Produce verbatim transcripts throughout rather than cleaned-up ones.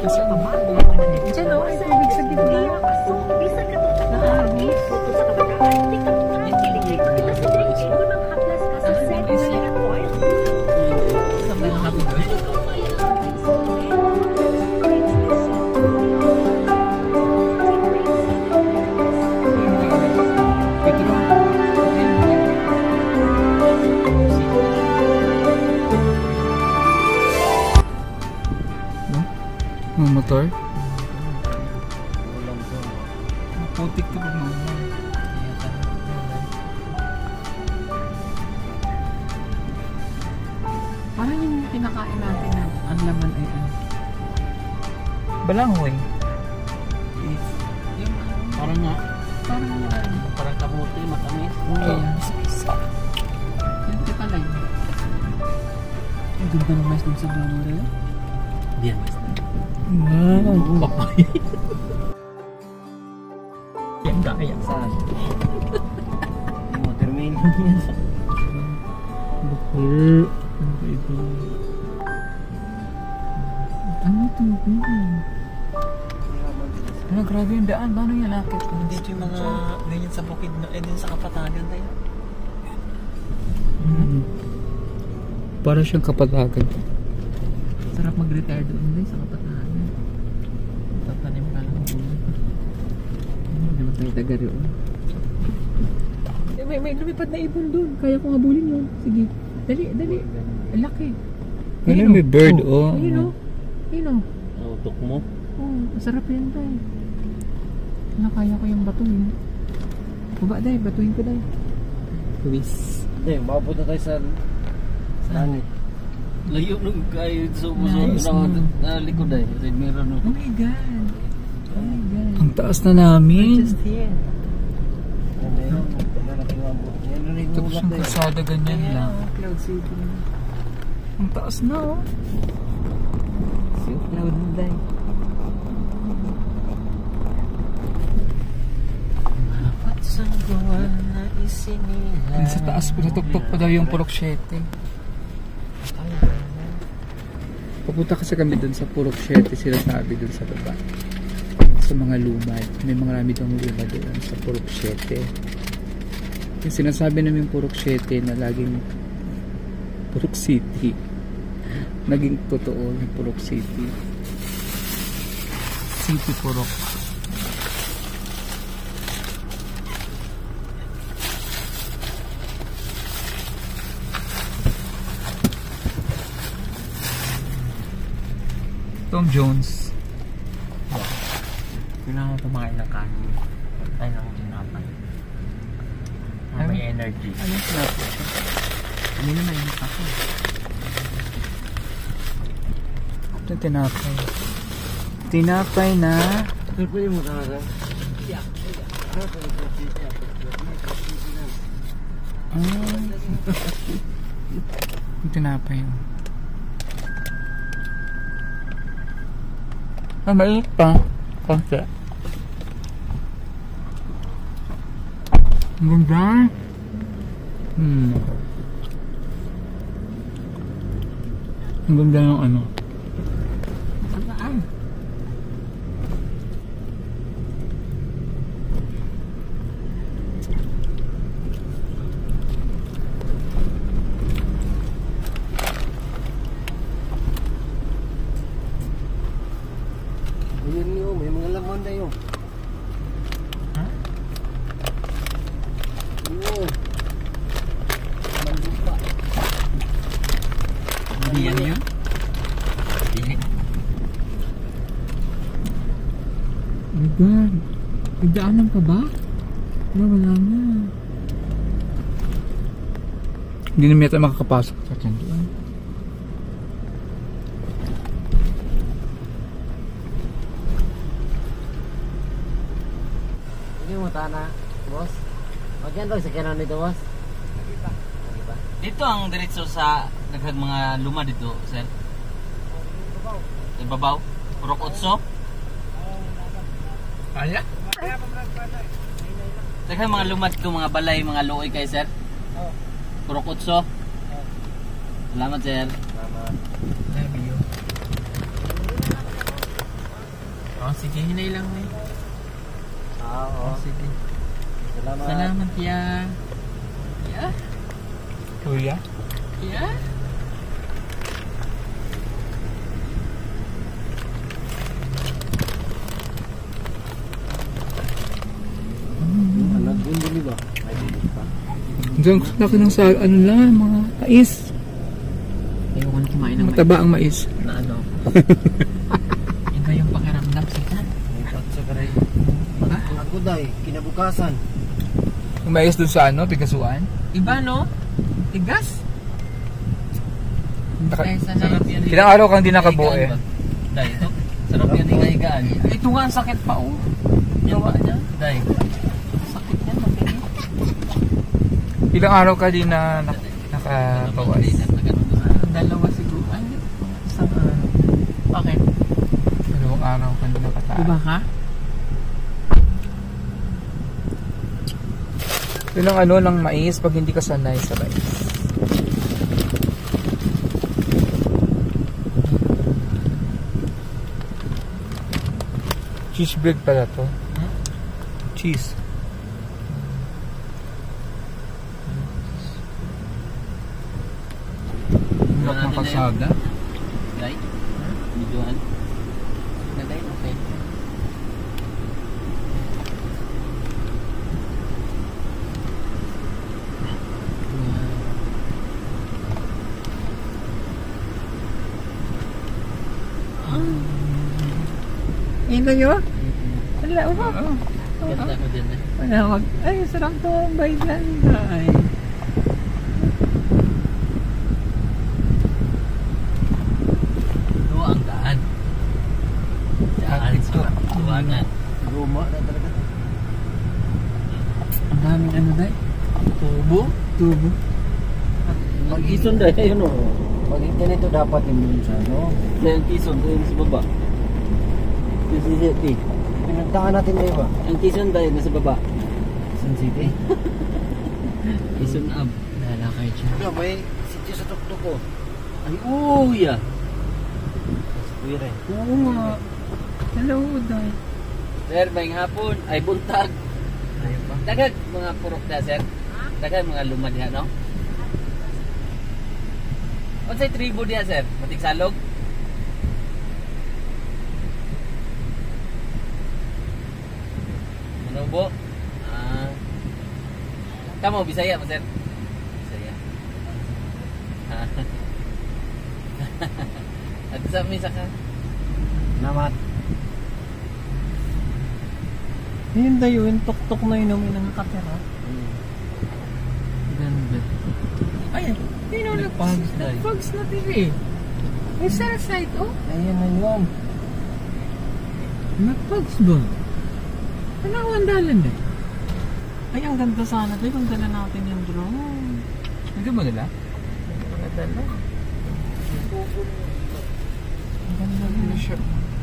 Kasi ang dyan o, ay tubig sa gitna. Naagis. Sabay na happy birthday. May motor? Putik to pag mga. Parang yung kinakain natin na ang laman ay ano? Balangoy. Parang nga. Parang nga. Parang kamuti, matamis. Oo. Yan pala yun. Ang ganda ng mais dun sa balang rin. Hindi yan mais. Wow. Papay. Yan kaya. Saan? Watermelon yan. Bukul. Ano ba ito? Ano ito? Ano, grabe yung daan. Paano yan akit? Dito yung mga ganyan sa bukid na, eh din sa kapatagan tayo. Hmm. Para siyang kapatagan. Sarap mag-retire doon din sa kapatagan. Tatanim ka lang. Hindi naman tayo taga rin. Eh, may, may lumipad na ibon doon. Kaya ko habulin yun. Sige. Dali, dali. Ang laki. Ano may bird oh. Ayun o. Ayun o. Nautok mo? Oo, masarap yan tayo. Nakaya ko yung bato yun. Baba tayo, batuhin ko tayo. Quiz. Hindi, makapunta tayo sa langit. Layo nung kayo sa puso Nice, na no? na likod ay. Kasi meron Oh my God. Oh my God. Ang taas na namin. Just here. Tapos yung kalsada ganyan lang. Oh, Cloud City. Ang taas na oh. Si Cloud na tayo. Dapat sa gawa na isinila. Yung sa taas pa, natutok pa daw yung Purok Siete. Papunta kasi kami dun sa Purok Siete, sila sabi dun sa baba. Sa mga lumad. May mga rami daw lumad doon sa Purok Siete. Yung sinasabi namin Purok Siete na laging Purok City. Naging totoo yung Purok City. City Purok. Tom Jones. Kailangan kumain ng kanin. Ay, ng tinapay. Ah, may energy. Ano yung cloud? Hindi na mainit ako. Ito tinapay. Tinapay na Pero pwede mo talaga. ah. Yung tinapay yun. Ah, maliit pa. Konti. Ang ganda. Hmm. Ang ganda ng ano. Saan? Ayun yun, may mga laman na yun. Ha? Yun. Mandupa. Hindi yan yun? Hindi. Oh my God. Nagdaanan ka ba? Wala, wala na. Hindi naman yata makakapasok sa kanto. Hindi mo tana, boss. Magyan daw sa kanan nito, boss. Dito ang diretso sa daghang mga luma dito, sir. Ibabaw. Purok Otso. Kaya? Daghang mga luma dito, mga balay, mga luoy kay sir. Purok Otso. Salamat, sir. Salamat. Love you. Oh, sige, hinay lang eh. Ah, oo. Oh, sige. Salamat. Salamat, ya. Ya? Kuya? Ya? Hmm, alam din din ba? Ay, hindi pa. Diyan, laki ng sa, ano lang, mga mais. Ayoko na kumain ng mais. Mataba ang mais. Na ano? Iba yung pakiramdam sika. May patsa ka rin. Ako day, kinabukasan. Yung mais dun sa ano, Pigasuan. Iba no? Tigas? Naka- Kaysa na yan. Ilang araw kang di nakabuo eh. Dahil ito. Sarap yan higa-higaan. Ito nga ang sakit pa oh. Gawa niya. Dahil. Sakit niya. Mabigat. Ilang araw ka di na nak- nakabawas. Dalawa siguro. Ay, isang araw. Bakit? Dalawang araw ka di nakataas. Diba ka? Yun ang ano ng mais pag hindi ka sanay sa mais. Cheese bread pala to. Hmm? Cheese. Hirap ng kalsada. Dahil? Videoan? Dahil, okay. Ito yun? Wala, wala. Ganda ko din eh. Wala, wag. Ay, sarap to ang baylan. Ay. Ito ang daan. Daan sa kabuwanan. Luma na talaga. Ang daming ano dahil? Tubo? Tubo. Mag-ison dahil, yun o. Pag ganito dapat yung sa ano. Yung tison doon sa baba. Yung C C T. Pinagdaan natin na iba. Ang tison dahil nasa baba. Sun City. Tison up. Lalakay siya. Wala, may sityo sa tuktok ko. Ay, oh, yeah. Uy rin. Oo nga. Hello, dahil. Sir, may hapon. Ay, buntag. Ayun ba? Dagag mga purok na, sir. Dagag mga lumad niya, no? Ano sa'y tribo niya, sir? Matig salog? Manubo? Ah. Kamu, Bisaya mo, sir? Bisaya. Ah. At sa misa ka? Namat. Yun dayo, yung tok-tok na yun, may nakakatira. Ganda. Ay, yun o, Nag-pugs na eh. nag-pugs na T V. May cell site, oh. Ayan na yun. Nag-pugs ba? Ano ako ang dalan eh? Ay, ang ganda sana. Tayo kung dala natin yung drone. Hindi mo nila? Nadala. Ang ganda na siya.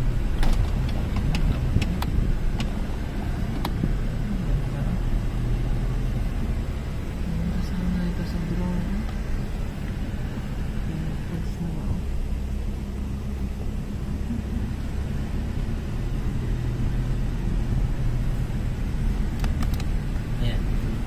Sana ito sa drone. Nag-pugs na ako. Ayan.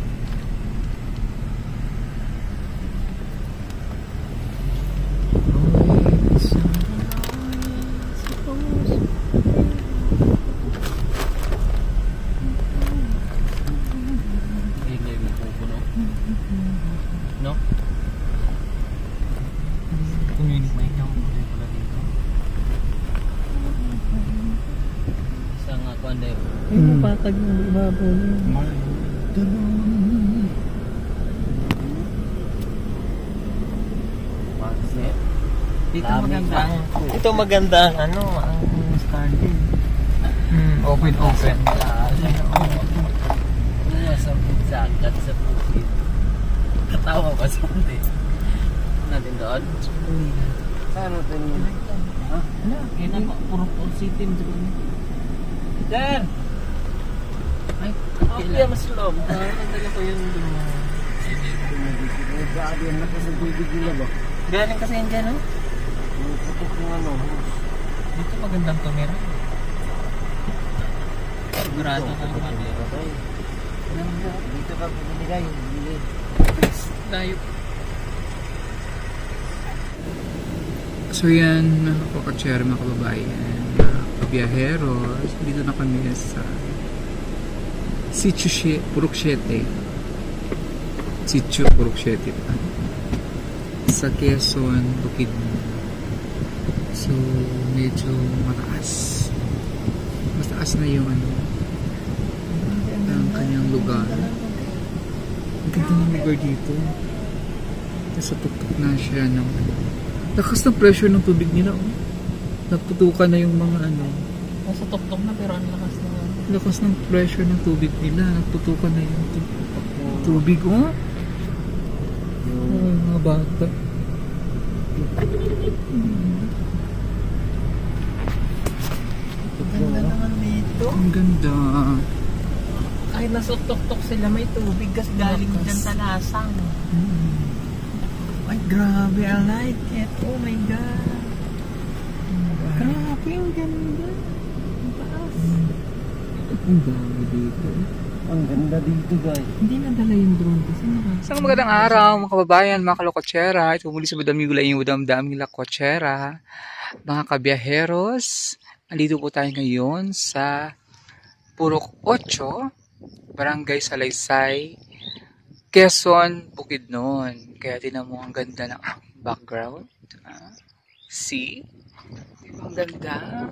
Hindi may pupuno. No? Community may ikaw ulit pala dito. Isang uh, kuwan dahil. Ay, mapatag yung ibabaw niya. Magset. Dito Lami maganda. pa. Ito maganda ang ano, ang starting. Hmm, open, open. Ano sa zakat sa pusit. Katawa ba sa hindi? Natin doon? Saan natin yun? Ha? Ano? Yan ako, puro all city mo siguro. Sir! Ay, Okay, kailan? mas lom. Ah, nandala ko yung dumo. May gaadiyan na po sa tubig nila ba? Galing kasi yan dyan, no? Yung putok ng ano. Dito magandang tumira. Sigurado na naman eh. Dito ka bumili kayo. Bumili. Tayo. So yan, mga kakotsero, mga kababayan, mga kabiyaheros, dito na kami sa Sitio She- Purok Siete. Sitio Purok Siete pa. Sa Quezon, Bukidnon. So, medyo mataas. Mataas na yung ano, ang kanyang lugar. Ang ganda ng lugar dito. Nasa tuktok na siya ng ano. Lakas ng pressure ng tubig nila, oh. Naputukan na yung mga ano. Nasa tuktok na pero ang lakas na. Lakas ng pressure ng tubig nila. Naputukan na yung tu- tubig, oh. Oh, mga bata. Hmm. Ganda naman dito. Ang ganda. Kahit nasa tuktok sila may tubig kasi galing Lakas. dyan sa lasang. Hmm. Ay, grabe. I like it. Oh my God. Grabe, ang ganda. Ang taas. Ang dami dito. Ang ganda dito guys. Hindi nadala yung drone kasi naka... Isang magandang araw, mga kababayan, mga kalokotsera. Ito muli sa Budam Yula, yung Budam Dam nila Kotsera. Mga kabiyaheros, andito po tayo ngayon sa Purok Ocho, Barangay Salaysay, Quezon, Bukidnon. Kaya tinan mo ang ganda ng background. Ah, see? Diba ang ganda?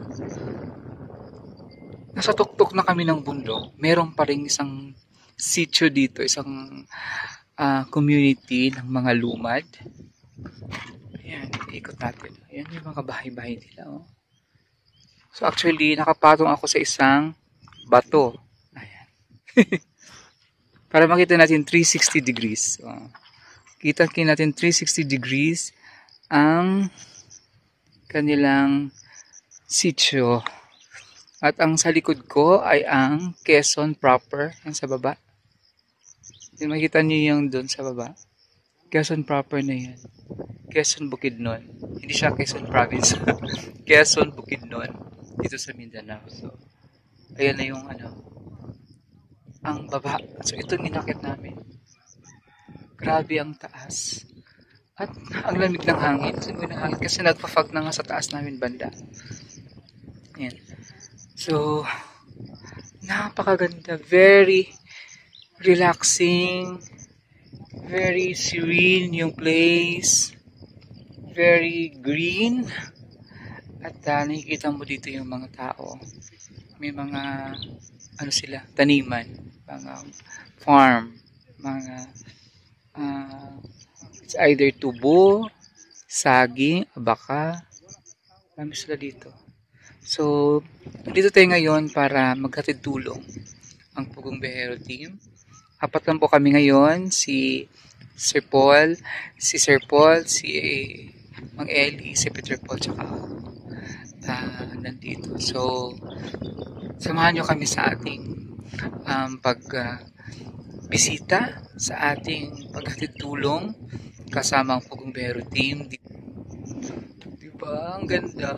Nasa tuktok na kami ng bundok. Meron pa rin isang sitio dito, isang uh, community ng mga lumad. Ayan, ikot natin. Ayan yung mga bahay-bahay nila. Oh. So actually, nakapatong ako sa isang bato. Ayan. Para makita natin three sixty degrees. Oh. Kita natin three sixty degrees ang kanilang sitio. At ang sa likod ko ay ang Quezon proper, yan sa baba. Yung makita niyo yung doon sa baba. Quezon proper na yan. Quezon Bukidnon. Hindi siya Quezon province. Quezon Bukidnon. Dito sa Mindanao. So, ayan na yung ano, ang baba. So, ito ninakit namin. Grabe ang taas. At ang lamig ng hangin. Sino ng hangin? Kasi nagpa-fog na nga sa taas namin banda. Ayan. So, napakaganda. Very relaxing. Very serene yung place. Very green. At uh, nakikita mo dito yung mga tao. May mga, ano sila, taniman. Mga farm. Mga, uh, it's either tubo, saging, abaka. Marami sila dito. So, dito tayo ngayon para maghatid tulong ang Pugong Biyahero Team. Apat lang po kami ngayon, si Sir Paul, si Sir Paul, si Mang Eli, si Peter Paul, tsaka uh, nandito. So, samahan nyo kami sa ating um, pag uh, bisita, sa ating paghatid tulong kasama ang Pugong Biyahero Team. Diba? Ang ganda.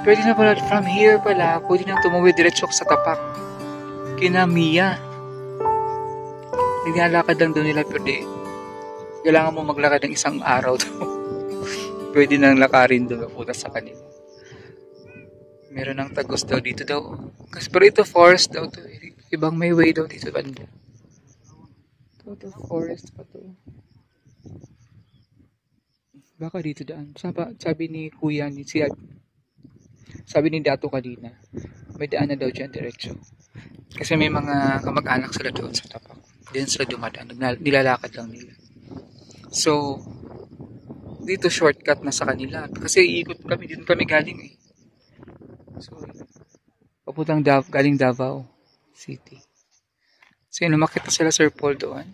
Pwede na pala, from here pala, pwede nang tumawid diretso sa tapak. Kina Mia. Naglalakad lang daw nila, pero di. Kailangan mo maglakad ng isang araw daw. Pwede nang lakarin daw pupunta sa kanila. Meron ng tagos daw dito daw. Kasi pero ito forest daw to. Ibang may way daw dito banda. Ito forest pa to. Baka dito daan. Sabi, sabi ni kuya ni si sabi ni Dato kanina, may daan na daw dyan diretso. Kasi may mga kamag-anak sila doon sa tapak. Diyan sila dumadaan. Nilalakad lang nila. So, dito shortcut na sa kanila. Kasi iikot kami, dito kami galing eh. So, papuntang Dav galing Davao City. So, yun, lumakit na sila Sir Paul doon.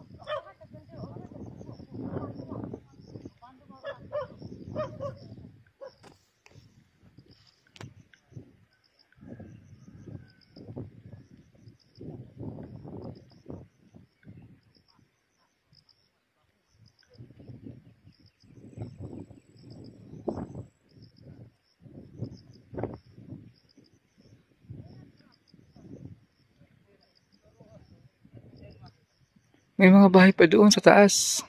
May mga bahay pa doon sa taas.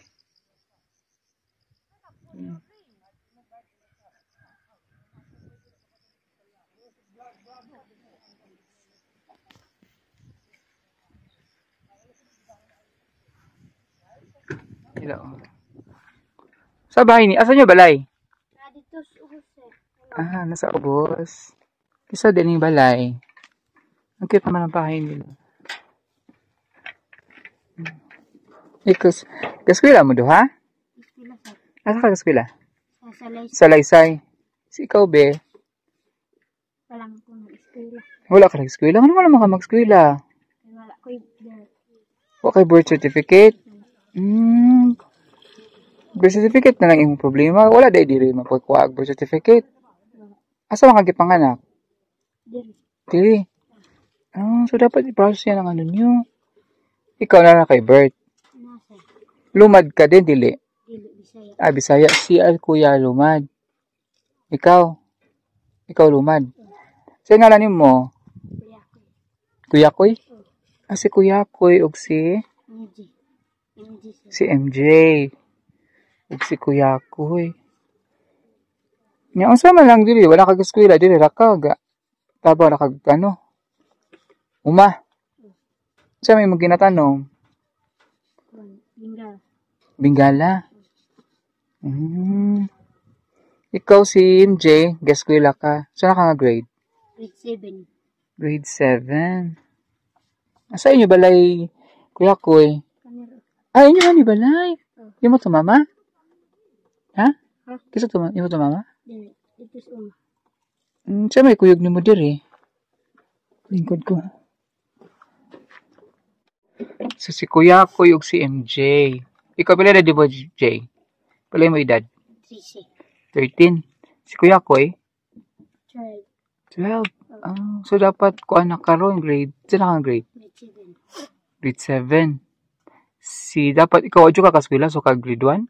Hello. Sa bahay ni, asan nyo balay? Dito sa ubos eh. Ah, nasa ubos. Isa din yung balay. Ang cute naman ang bahay nila. Ikos, kaskwila mo do ha? Eskwela sa Asa ka kaskwila? sa salay Sa Laysay. Si ikaw be, pa lang ko ng eskwela. wala ka nag-eskwela. Ano ka naman ka mag-eskwela? Kaya wala ko yung Wala kay birth certificate? Hmm. Birth certificate na lang yung problema. Wala dahil diri mapagkuha ang birth certificate. Asa mga gipanganak? diri. Dili. Ah, so dapat i-process yan ang ano nyo. Ikaw na lang kay birth. Nasa Lumad ka din, dili. dili Bisaya. Ah, Bisaya. Si Al Kuya Lumad. Ikaw. Ikaw Lumad. Sa ngalanin mo, Kuya ko. Kuya Koy? Ah, si Kuya Koy ug si M G. M G sa si M J. Ug si Kuya Koy. Nya unsa man lang dili, wala kag eskwela dili ra ka. Taba ra kag ano? Uma. Sa may mga ginatanong, Lingga. Bingala. Mm. Ikaw si M J, gaskwela ka. Saan ka nga grade? Grade seven. Grade seven. Asa inyo balay, Kuya Koy? Kamera. Ah, inyo man ni balay. Yung mo to mama? Ha? Ha? Kisa to, yung mo to mama? Dili. Ito sa uma. Hmm, siya may kuyog ni mo diri. Lingkod ko. So, si Kuya Koy ug si M J. Ikaw pala na di ba, J? Pala mo edad? three C. thirteen. Si Kuya Koy? twelve. twelve. Ah, so, dapat ko anak ka ron, grade. Saan ka grade? Grade seven. Grade seven. Si, dapat ikaw adyo ka kaskwela, so ka grade one?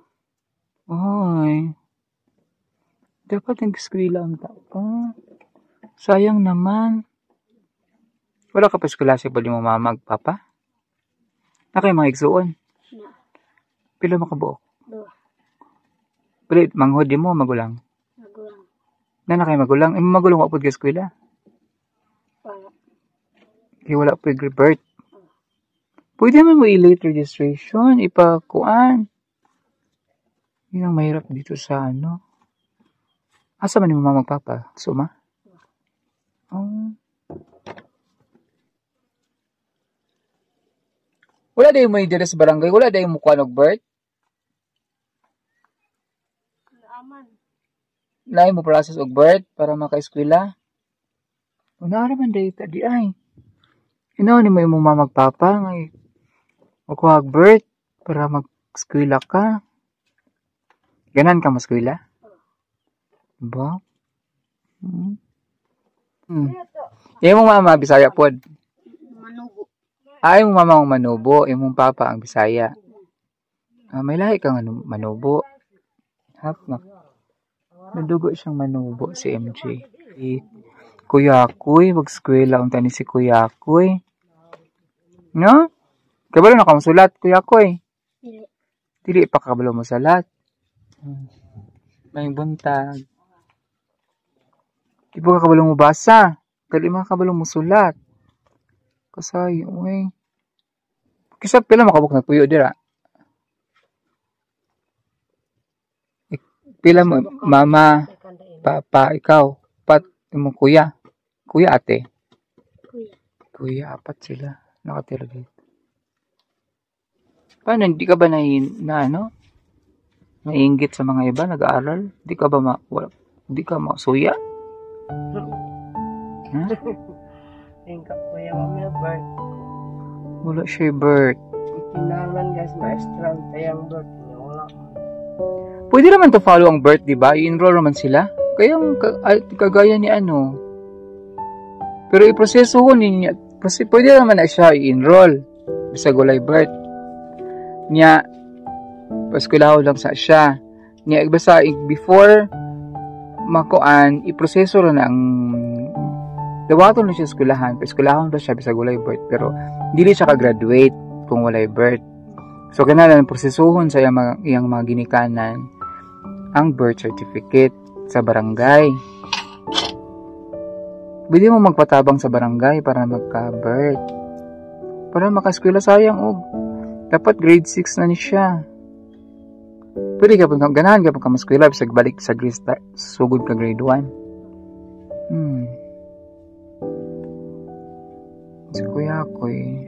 Oy. Dapat nag-eskwela ang tao ka. Sayang naman. Wala ka pa eskwela sa pwede mo mama magpapa? Na kayo mga igsuon? Na. Pila makabuok? Dua. Pilit, manghod di mo magulang. Magulang. Na na kayo magulang? Imo magulang wapod ka eskwela? Wala. Kaya wala po birth. Pwede naman mo i-late registration, ipakuan. Yun ang mahirap dito sa ano. Asa man yung mama magpapa? Suma? Oh. Wala dayo mo i-dire sa barangay? Wala dayo mo kuha ng birth? Aman. Lain mo process og birth para maka-eskwela? Una naman dayo tadi ay. Inaw ni mo imong mama magpapa ngay. Makuha og birth para mag-eskwela ka. Ganan ka maskwela? Ba? Hmm. Hmm. Imong mama Bisaya pod. Manubo. Ay, imong mama ang Manubo, imong papa ang Bisaya. Ah, may lahi kang ano, Manubo. Hap na. Nadugo siyang manubo si M J. Eh, Kuya Kuy, mag-skwela unta ni si Kuya Kuy. No? Kabalo na ka musulat, Kuya Kuy. Dili. Dili pa kabalo mo salat. Hmm. May buntag. Di ba ka kabalo mo basa? Dali mga kabalo mo sulat. Kasay, uy. Kisa pila makabuk na puyo dira. Pila mo, mama, papa, ikaw, pat, mo kuya. Kuya ate. Kuya. Kuya, apat sila. Nakatira dito. Paano, hindi ka ba na, na ano? Nainggit sa mga iba, nag-aaral? Hindi ka ba ma, wala, hindi ka masuya? Ha? Tingkap ko yung mga bird. Wala siya birth. Kinangan guys, ma-strong tayang bird. Wala. Pwede naman to follow ang birth, di ba? I-enroll naman sila. Kaya ang ka- ay- kagaya ni ano. Pero i-proseso ko ninyo. Kasi pwede naman na siya i-enroll. Bisa gulay birth. Niya, paskulaw lang sa siya. Niya, basta before makuan, i-proseso rin ang dawaton na siya sa eskulahan. Eskulahan ba siya bisa gulay birth. Pero dili siya ka-graduate kung walay birth. So, kanalan, prosesuhon sa iyang mga, iyang mga ginikanan ang birth certificate sa barangay. Pwede mo magpatabang sa barangay para magka-birth. Para makaskwela sayang, og. Dapat grade six na ni siya. Pwede ka pag ganahan ka pag kamaskwela, bisag balik sa grade start, sugod ka grade one. Hmm. Si Kuya ko eh.